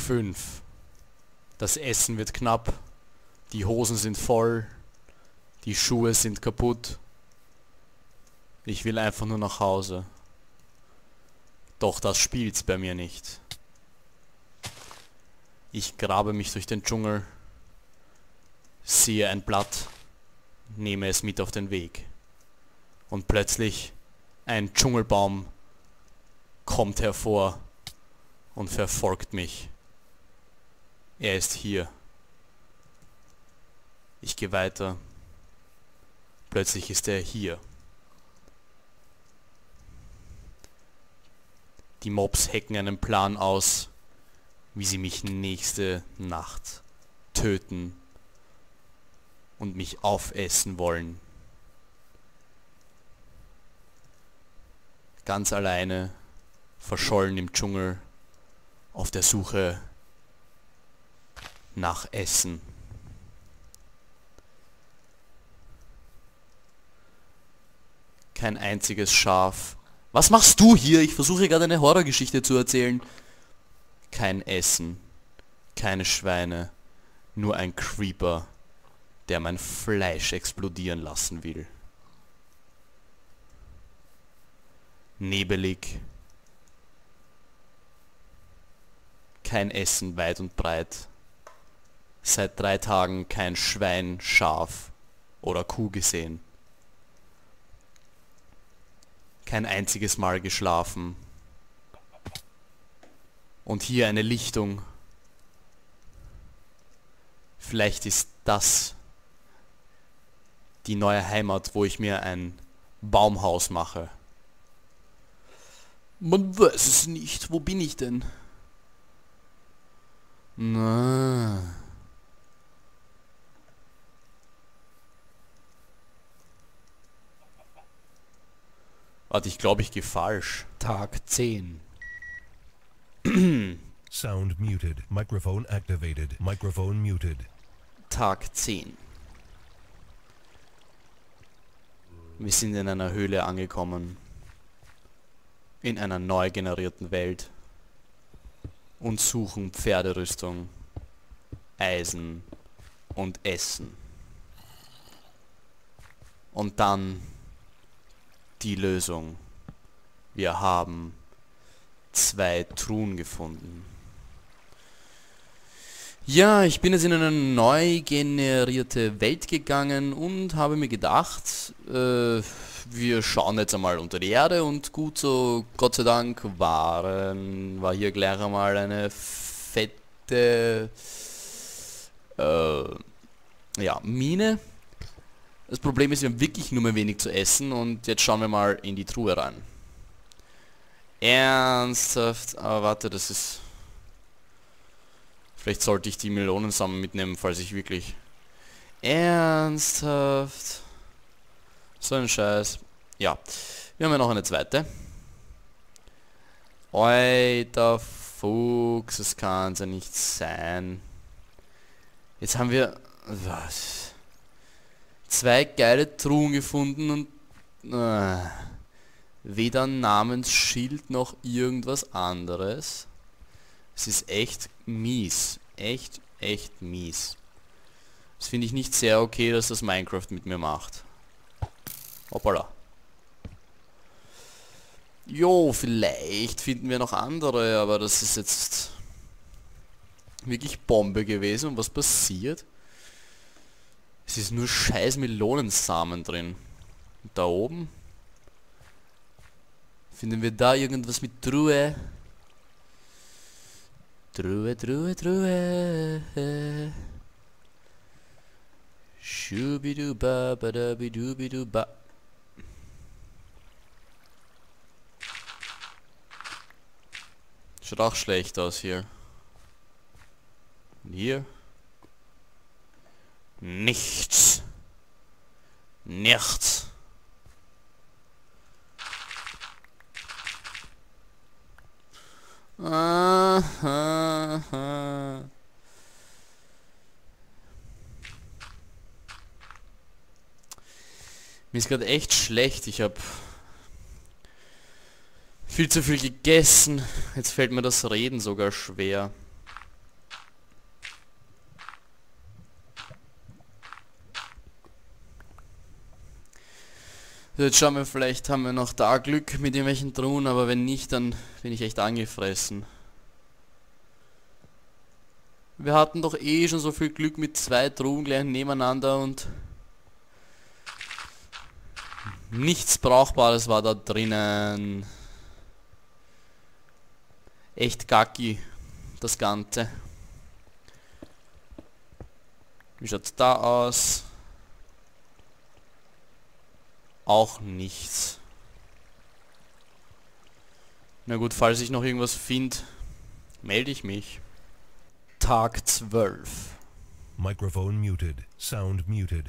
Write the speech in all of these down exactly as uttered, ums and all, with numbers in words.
fünf. Das Essen wird knapp. Die Hosen sind voll. Die Schuhe sind kaputt. Ich will einfach nur nach Hause. Doch das spielt's bei mir nicht. Ich grabe mich durch den Dschungel, sehe ein Blatt, nehme es mit auf den Weg. Und plötzlich ein Dschungelbaum kommt hervor und verfolgt mich. Er ist hier. Ich gehe weiter. Plötzlich ist er hier. Die Mobs hecken einen Plan aus, wie sie mich nächste Nacht töten und mich aufessen wollen. Ganz alleine, verschollen im Dschungel, auf der Suche nach Essen. Kein einziges Schaf. Was machst du hier? Ich versuche gerade eine Horrorgeschichte zu erzählen. Kein Essen, keine Schweine, nur ein Creeper, der mein Fleisch explodieren lassen will. Nebelig. Kein Essen weit und breit. Seit drei Tagen kein Schwein, Schaf oder Kuh gesehen. Kein einziges Mal geschlafen. Und hier eine Lichtung. Vielleicht ist das die neue Heimat, wo ich mir ein Baumhaus mache. Man weiß es nicht. Wo bin ich denn? Na. Warte, ich glaube, ich gehe falsch. Tag zehn. Sound muted. Microphone activated. Microphone muted. Tag zehn. Wir sind in einer Höhle angekommen. In einer neu generierten Welt. Und suchen Pferderüstung, Eisen und Essen. Und dann die Lösung. Wir haben zwei Truhen gefunden. Ja, ich bin jetzt in eine neu generierte Welt gegangen und habe mir gedacht, äh, wir schauen jetzt einmal unter die Erde und gut so, Gott sei Dank, waren, war hier gleich einmal eine fette äh, ja, Mine. Das Problem ist, wir haben wirklich nur mehr wenig zu essen und jetzt schauen wir mal in die Truhe rein. Ernsthaft, aber warte, das ist... Vielleicht sollte ich die Melonensamen mitnehmen, falls ich wirklich... Ernsthaft... So ein Scheiß. Ja, wir haben ja noch eine zweite. Alter Fuchs, das kann's ja nicht sein. Jetzt haben wir... Was? Zwei geile Truhen gefunden und... Äh, weder Namensschild noch irgendwas anderes. Es ist echt mies. Echt, echt mies. Das finde ich nicht sehr okay, dass das Minecraft mit mir macht. Hoppala. Jo, vielleicht finden wir noch andere, aber das ist jetzt wirklich Bombe gewesen. Und was passiert? Es ist nur scheiß Melonensamen drin. Und da oben? Finden wir da irgendwas mit Truhe? Truhe, Truhe, Truhe. Schubiduba, badabidubiduba. Schaut auch schlecht aus hier. Und hier? Nichts. Nichts. Ah, ah, ah. Mir ist gerade echt schlecht. Ich habe viel zu viel gegessen. Jetzt fällt mir das Reden sogar schwer. Jetzt schauen wir, vielleicht haben wir noch da Glück mit irgendwelchen Truhen, aber wenn nicht, dann bin ich echt angefressen. Wir hatten doch eh schon so viel Glück mit zwei Truhen gleich nebeneinander und nichts Brauchbares war da drinnen. Echt gacki, das Ganze. Wie schaut's da aus? Auch nichts. Na gut, falls ich noch irgendwas finde, melde ich mich. Tag zwölf. Microphone muted. Sound muted.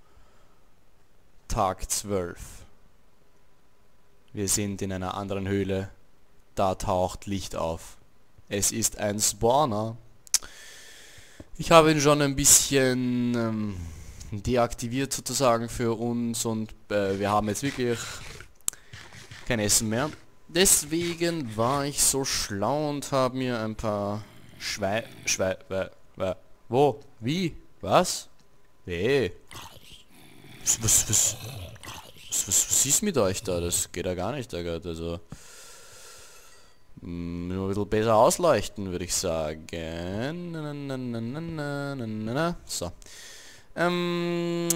Tag zwölf. Wir sind in einer anderen Höhle. Da taucht Licht auf. Es ist ein Spawner. Ich habe ihn schon ein bisschen ähm, deaktiviert sozusagen für uns und äh, wir haben jetzt wirklich kein Essen mehr. Deswegen war ich so schlau und habe mir ein paar Schwei... Schwei... Wei, wei, wo? Wie? Was? Hey. Was, was, was, was, was, was ist mit euch da? Das geht ja gar nicht da gerade, also... Nur ein bisschen besser ausleuchten, würde ich sagen. Na, na, na, na, na, na, na, na. So. Ähm,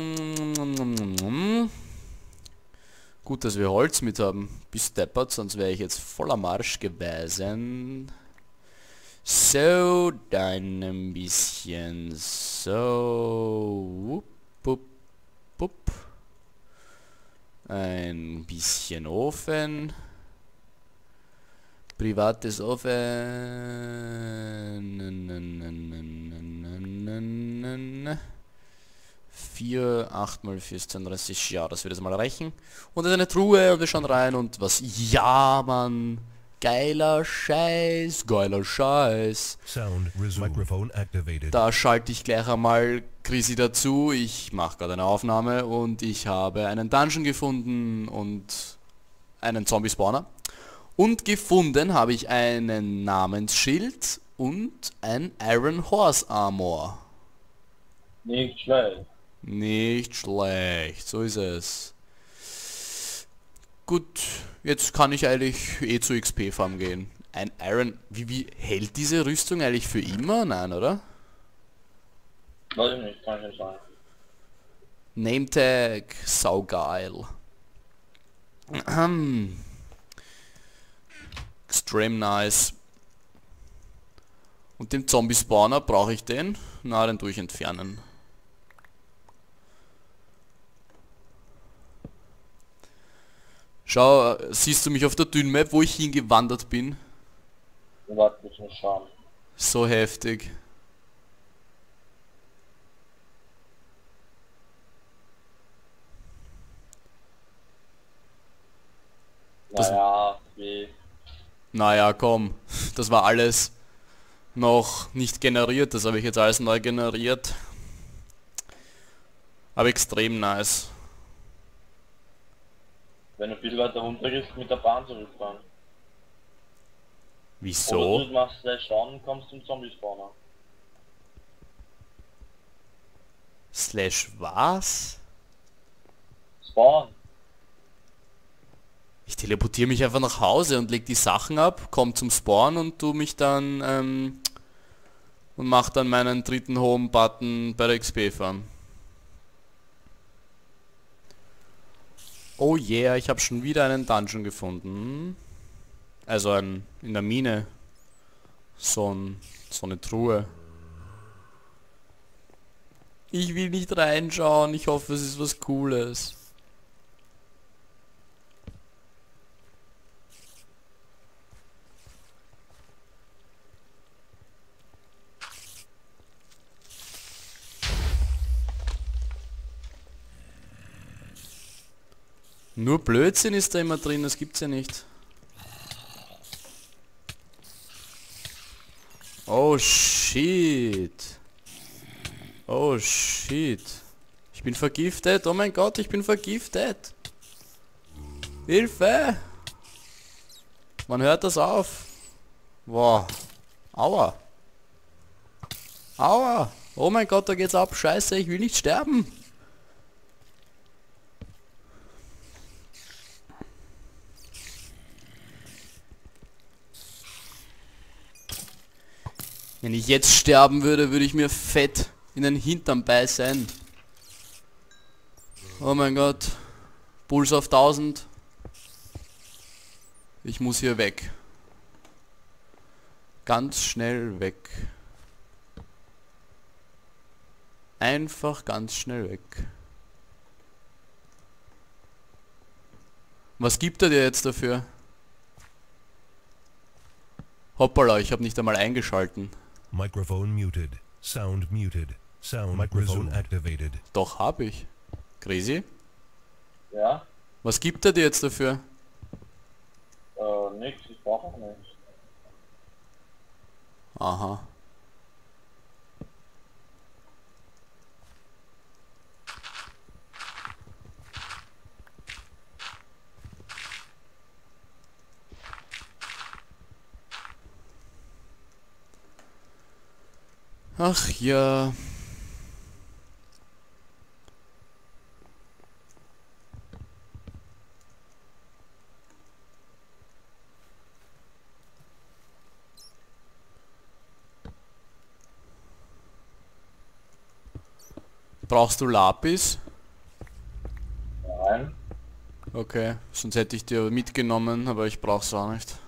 gut, dass wir Holz mit haben. Bis deppert, sonst wäre ich jetzt voller Marsch gewesen. So, dann ein bisschen so. Wupp, wupp, wupp. Ein bisschen Ofen. Privates Ofen. vier, acht mal vierzehn, dreißig, ja, das wird jetzt mal reichen. Und das ist eine Truhe und wir schauen rein und was, ja, Mann, geiler Scheiß, geiler Scheiß. Sound resumed. Microphone activated. Da schalte ich gleich einmal Chrissy dazu, ich mache gerade eine Aufnahme und ich habe einen Dungeon gefunden und einen Zombie-Spawner. Und gefunden habe ich einen Namensschild und ein Iron Horse Armor. Nicht schlecht. Nicht schlecht, so ist es. Gut, jetzt kann ich eigentlich eh zu X P Farm gehen. Ein Iron... Wie, wie hält diese Rüstung eigentlich für immer? Nein, oder? Weiß ich nicht, kann ich nicht sagen. Nametag, saugeil. Extreme nice. Und den Zombie-Spawner, brauche ich den? Na, den tue ich entfernen. Schau, äh, siehst du mich auf der Dünn-Map, wo ich hingewandert bin? Warte, ich muss schauen. So heftig. Das- Naja, wie... Naja, komm. Das war alles noch nicht generiert. Das habe ich jetzt alles neu generiert. Aber extrem nice. Wenn du viel weiter runter gehst, mit der Bahn zurückfahren. Wieso? Oder du machst Slash down und kommst zum Zombie-Spawner. Slash was? Spawn. Ich teleportiere mich einfach nach Hause und leg die Sachen ab, komm zum Spawn und tu mich dann ähm, und mach dann meinen dritten Home-Button bei der X P-Farm. Oh yeah, ich habe schon wieder einen Dungeon gefunden. Also ein in der Mine. So, ein, so eine Truhe. Ich will nicht reinschauen, ich hoffe es ist was Cooles. Nur Blödsinn ist da immer drin, das gibt's ja nicht. Oh shit. Oh shit. Ich bin vergiftet, oh mein Gott, ich bin vergiftet. Hilfe! Wann hört das auf? Wow. Aua. Aua. Oh mein Gott, da geht's ab. Scheiße, ich will nicht sterben. Wenn ich jetzt sterben würde, würde ich mir fett in den Hintern beißen. Oh mein Gott. Puls auf tausend. Ich muss hier weg. Ganz schnell weg. Einfach ganz schnell weg. Was gibt er dir jetzt dafür? Hoppala, ich habe nicht einmal eingeschalten. Microphone muted. Sound muted. Sound microphone activated. Doch, habe ich. Crazy? Ja? Was gibt er dir jetzt dafür? Äh, nix, ich brauche auch nichts. Aha. Ach ja. Brauchst du Lapis? Nein. Okay, sonst hätte ich dir mitgenommen, aber ich brauch's auch nicht.